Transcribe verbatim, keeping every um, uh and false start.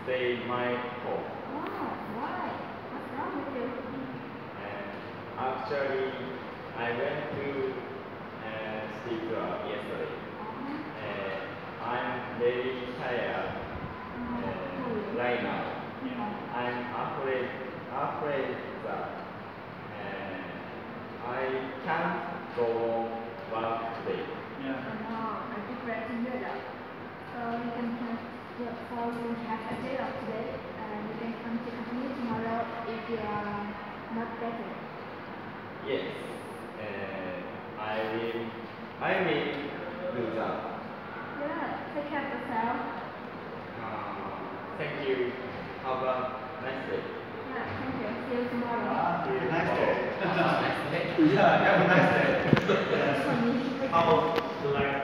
stay my home. Oh, why? What's wrong with you? And actually, I went to uh, sleep club yesterday. Uh-huh. And I'm very tired uh, right now. I'm afraid, afraid that uh, I can't go back today. Yeah. Oh, I'm regret to hear that. So we can have, so we can have a day off today, and we can come to continue tomorrow if you are not better. Yes, uh, I will, I will do that. Yeah, take care of yourself. Uh, thank you. Have a nice day. Yeah, thank you. See you tomorrow. Ah, See you nice tomorrow. day. Have a nice day. Yeah, have a nice day. For me. How do you like